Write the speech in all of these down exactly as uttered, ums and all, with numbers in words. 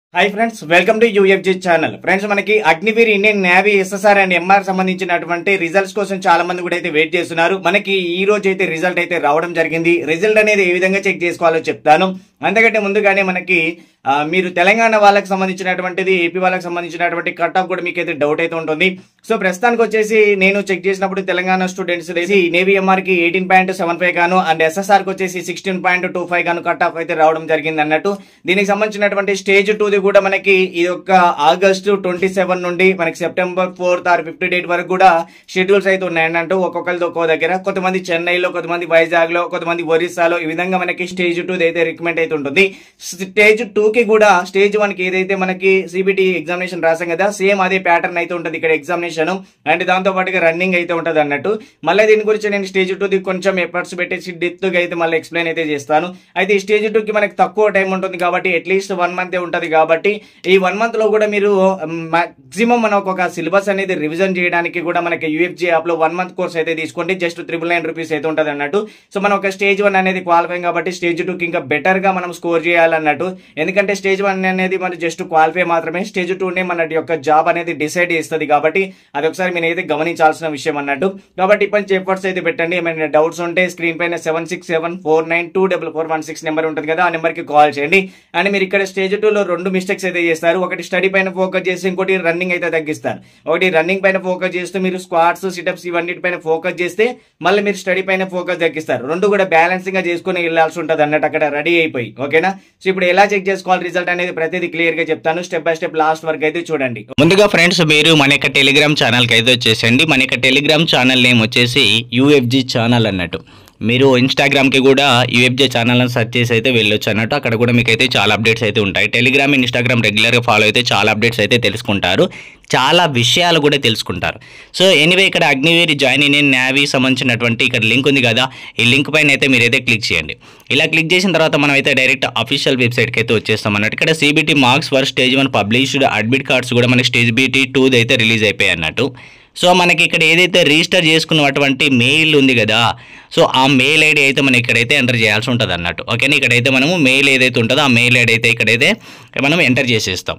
Hi friends, welcome to UFG channel. Friends, మనకి Agniveer Indian navy SSR and MR సంబంధించినటువంటి results కోసం చాలా మంది కూడా అయితే వెయిట్ చేస్తున్నారు. మనకి ఈ రోజు అయితే రిజల్ట్ అయితే రావడం జరిగింది. రిజల్ట్ అనేది ఏ విధంగా చెక్ చేసుకోవాలో చెప్తాను. అంతకంటే ముందుగానే మనకి మీరు తెలంగాణ వాళ్ళకి సంబంధించినటువంటిది, ఏపీ వాళ్ళకి సంబంధించినటువంటి కట్ ఆఫ్ కూడా మీకు అయితే డౌట్ అయితే ఉంటుంది. సో ప్రస్తుతానికి వచ్చేసి నేను చెక్ చేసినప్పుడు తెలంగాణ స్టూడెంట్స్ నేవీ ఎంఆర్ కి ఎయిటీన్ పాయింట్ సెవెన్ ఫైవ్ గాను అండ్ ఎస్ఎస్ఆర్ కి వచ్చేసి సిక్స్టీన్ పాయింట్ టూ ఫైవ్ గాను కట్ ఆఫ్ అయితే రావడం జరిగింది అన్నట్టు. దీనికి సంబంధించినటువంటి స్టేజ్ టూ ది కూడా మనకి ఈ యొక్క ఆగస్టు ట్వంటీ సెవెన్ నుండి మనకి September fourth or fifth date వరకు కూడా షెడ్యూల్స్ అయితే ఉన్నాయన్నట్టు. ఒక్కొక్కరితో ఒక్కో దగ్గర, కొంతమంది చెన్నైలో, కొంతమంది వైజాగ్ లో, కొంతమంది ఒరిస్సాలో, ఈ విధంగా మనకి స్టేజ్ టూ అయితే రికమెండ్ అయితే ఉంటుంది. స్టేజ్ టూ కి కూడా స్టేజ్ వన్ కి ఏదైతే మనకి సిబిటి ఎగ్జామినేషన్ రాసాం కదా, సేమ్ అదే ప్యాటర్న్ అయితే ఉంటుంది ఇక్కడ ఎగ్జామినేషన్. అండ్ దాంతో పాటుగా రన్నింగ్ అయితే ఉంటుంది అన్నట్టు. మళ్ళీ దీని గురించి నేను స్టేజ్ టూ ది కొంచెం ఎఫర్ట్స్ పెట్టేసి డెప్త్ గా అయితే మళ్ళీ ఎక్స్ప్లెయిన్ అయితే చేస్తాను. అయితే ఈ స్టేజ్ టూ కి మనకి తక్కువ టైం ఉంటుంది కాబట్టి అట్లీస్ట్ వన్ మంత్ ఉంటుంది కాబట్టి ఈ వన్ మంత్ లో కూడా మీరు మాక్సిమం మనకు ఒక సిలబస్ అనేది రివిజన్ చేయడానికి కూడా మనకి యూఎఫ్జీ యాప్ లో వన్ మంత్ కోర్స్ అయితే తీసుకోండి. జస్ట్ త్రిబుల్ నైన్ రూపీస్ అయితే ఉంటుంది అన్నట్టు. సో మనం ఒక స్టేజ్ వన్ అనేది క్వాలిఫై కాబట్టి స్టేజ్ టూ కి ఇంకా బెటర్ గా మనం స్కోర్ చేయాలన్నట్టు. ఎందుకంటే స్టేజ్ వన్ అనేది మన జస్ట్ క్వాలిఫై మాత్రమే, స్టేజ్ టూ నే మన యొక్క జాబ్ అనేది డిసైడ్ చేస్తుంది కాబట్టి అది ఒకసారి మీరు అయితే గమనించాల్సిన విషయం అన్నట్టు. కాబట్టి ఇప్పటి ఎఫర్ట్స్ అయితే పెట్టండి. ఏమైనా డౌట్స్ ఉంటే స్క్రీన్ పైన seven six seven four nine two double four one six number ఉంటుంది కదా, ఆ నెంబర్ కి కాల్ చేయండి. అండ్ మీరు ఇక్కడ స్టేజ్ టూ లో రెండు మిస్టేక్స్ అయితే చేస్తారు. ఒకటి స్టడీ పైన ఫోకస్ చేసి ఇంకోటి రన్నింగ్ అయితే తగ్గిస్తారు. ఒకటి రన్నింగ్ పైన ఫోకస్ చేస్తూ మీరు స్క్వాట్స్, సిటప్స్ ఇవన్నిటి పైన ఫోకస్ చేస్తే మళ్ళీ మీరు స్టడీ పైన ఫోకస్ తగ్గిస్తారు. రెండు కూడా బ్యాలెన్సింగ్ గా చేసుకుని వెళ్లాల్సి ఉంటుంది అన్నట్టు అక్కడ రెడీ అయిపోయి. ఓకేనా? సో ఇప్పుడు ఎలా చెక్ చేసుకోవాలి రిజల్ట్ అనేది ప్రతిదీ క్లియర్ గా చెప్తాను. స్టెప్ బై స్టెప్ లాస్ట్ వరకు అయితే చూడండి. ముందుగా ఫ్రెండ్స్, మీరు మన యొక్క టెలిగ్రామ్ ఛానల్ కి అయితే వచ్చేసండి. మన యొక్క టెలిగ్రామ్ ఛానల్ నేమ్ వచ్చేసి యూఎఫ్జీ ఛానల్ అన్నట్టు. మీరు ఇన్స్టాగ్రామ్కి కూడా యూఎఫ్జే ఛానల్ అని సెర్చ్ చేసి అయితే వెళ్ళొచ్చు అన్నట్టు. అక్కడ కూడా మీకు అయితే చాలా అప్డేట్స్ అయితే ఉంటాయి. టెలిగ్రామ్, ఇన్స్టాగ్రామ్ రెగ్యులర్గా ఫాలో అయితే చాలా అప్డేట్స్ అయితే తెలుసుకుంటారు, చాలా విషయాలు కూడా తెలుసుకుంటారు. సో ఎనీవే, ఇక్కడ అగ్నివీర్ జాయిన్ ఇన్ నేవీ సంబంధించినటువంటి ఇక్కడ లింక్ ఉంది కదా, ఈ లింక్ పైన అయితే మీరైతే క్లిక్ చేయండి. ఇలా క్లిక్ చేసిన తర్వాత మనం అయితే డైరెక్ట్ అఫీషియల్ వెబ్సైట్కి అయితే వచ్చేస్తాం అన్నట్టు. ఇక్కడ CBT marks for stage one published admit cards కూడా మనకి స్టేజ్ బిటి టూది అయితే రిలీజ్ అయిపోయాయి అన్నట్టు. సో మనకి ఇక్కడ ఏదైతే రిజిస్టర్ చేసుకున్నటువంటి మెయిల్ ఉంది కదా, సో ఆ మెయిల్ ఐడి అయితే మనం ఇక్కడైతే ఎంటర్ చేయాల్సి ఉంటుంది అన్నట్టు. ఓకేనా? ఇక్కడైతే మనము మెయిల్ ఏదైతే ఉంటుందో ఆ మెయిల్ ఐడి అయితే ఇక్కడైతే మనం ఎంటర్ చేసేస్తాం.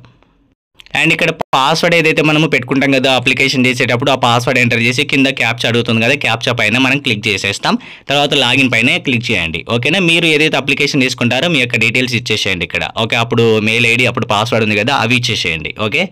అండ్ ఇక్కడ పాస్వర్డ్ ఏదైతే మనము పెట్టుకుంటాం కదా అప్లికేషన్ చేసేటప్పుడు, ఆ పాస్వర్డ్ ఎంటర్ చేసి కింద క్యాప్చా అడుగుతుంది కదా, క్యాప్చా పైన మనం క్లిక్ చేసేస్తాం. తర్వాత లాగిన్ పైన క్లిక్ చేయండి. ఓకేనా? మీరు ఏదైతే అప్లికేషన్ తీసుకుంటారో మీ యొక్క డీటెయిల్స్ ఇచ్చేసేయండి ఇక్కడ. ఓకే, అప్పుడు మెయిల్ ఐడి, అప్పుడు పాస్వర్డ్ ఉంది కదా, అవి ఇచ్చేసేయండి. ఓకే,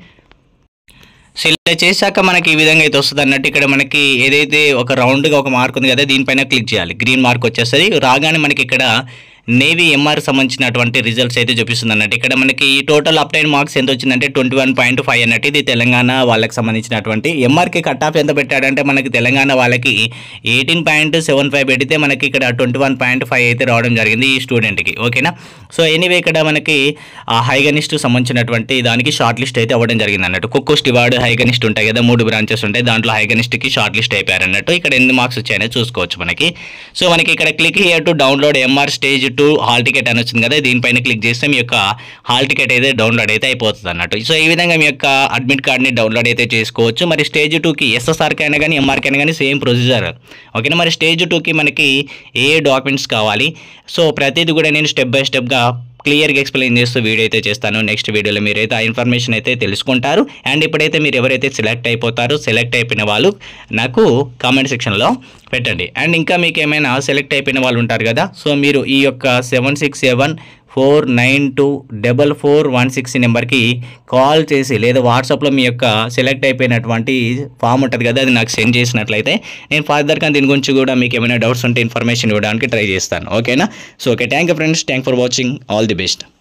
సో ఇలా చేశాక మనకి ఈ విధంగా అయితే వస్తుంది అన్నట్టు. ఇక్కడ మనకి ఏదైతే ఒక రౌండ్గా ఒక మార్క్ ఉంది కదా, దీనిపైన క్లిక్ చేయాలి. గ్రీన్ మార్క్ వచ్చేస్తుంది. రాగానే మనకి ఇక్కడ నేవీ ఎంఆర్ సంబంధించినటువంటి రిజల్ట్స్ అయితే చూపిస్తుంది అన్నట్టు. ఇక్కడ మనకి టోటల్ అప్టైన్ మార్క్స్ ఎంత వచ్చిందంటే ట్వంటీ వన్ పాయింట్ ఫైవ్ అన్నట్టు. ఇది తెలంగాణ వాళ్ళకి సంబంధించినటువంటి. ఎంఆర్కి కట్ ఆఫ్ ఎంత పెట్టాడంటే మనకి తెలంగాణ వాళ్ళకి ఎయిటీన్ పాయింట్ సెవెన్ ఫైవ్ పెడితే మనకి ఇక్కడ ట్వంటీ వన్ పాయింట్ ఫైవ్ అయితే రావడం జరిగింది ఈ స్టూడెంట్కి. ఓకేనా? సో ఎనీవే, ఇక్కడ మనకి హైగనిస్ట్ సంబంధించినటువంటి దానికి షార్ట్ లిస్ట్ అయితే అవ్వడం జరిగింది అన్నట్టు. కుక్కు స్టివార్డ్, హైగనిస్ట్ ఉంటాయి కదా, మూడు బ్రాంచెస్ ఉంటాయి. దాంట్లో హైగనిస్ట్కి షార్ట్ లిస్ట్ అయిపోయారు అన్నట్టు. ఇక్కడ ఎన్ని మార్క్స్ వచ్చాయనే చూసుకోవచ్చు మనకి. సో మనకి ఇక్కడ click here to download MR stage two hall ticket అని వచ్చింది కదా, దీనిపైన క్లిక్ చేస్తే మీ యొక్క హాల్ టికెట్ అయితే డౌన్లోడ్ అయితే అయిపోతుంది అన్నట్టు. సో ఈ విధంగా మీ యొక్క అడ్మిట్ కార్డ్ని డౌన్లోడ్ అయితే చేసుకోవచ్చు. మరి స్టేజ్ టూకి ఎస్ఎస్ఆర్కి అయినా కానీ ఎంఆర్కి అయినా కానీ సేమ్ ప్రొసీజర్. ఓకేనా? మరి స్టేజ్ టూకి మనకి ఏ డాక్యుమెంట్స్ కావాలి, సో ప్రతిదీ కూడా నేను స్టెప్ బై స్టెప్గా క్లియర్గా ఎక్స్ప్లెయిన్ చేస్తూ వీడియో అయితే చేస్తాను. నెక్స్ట్ వీడియోలో మీరైతే ఆ ఇన్ఫర్మేషన్ అయితే తెలుసుకుంటారు. అండ్ ఇప్పుడైతే మీరు ఎవరైతే సెలెక్ట్ అయిపోతారో, సెలెక్ట్ అయిపోయిన వాళ్ళు నాకు కామెంట్ సెక్షన్లో పెట్టండి. అండ్ ఇంకా మీకు ఏమైనా సెలెక్ట్ అయిపోయిన వాళ్ళు ఉంటారు కదా, సో మీరు ఈ యొక్క seven six seven four nine two double four one six నెంబర్కి కాల్ చేసి లేదా వాట్సాప్లో మీ యొక్క సెలెక్ట్ అయిపోయినటువంటి ఫామ్ ఉంటుంది కదా, అది నాకు సెండ్ చేసినట్లయితే నేను ఫర్దర్గా దీని గురించి కూడా మీకు ఏమైనా డౌట్స్ ఉంటే ఇన్ఫర్మేషన్ ఇవ్వడానికి ట్రై చేస్తాను. ఓకేనా? So okay, thank you friends, thank for watching, all the best.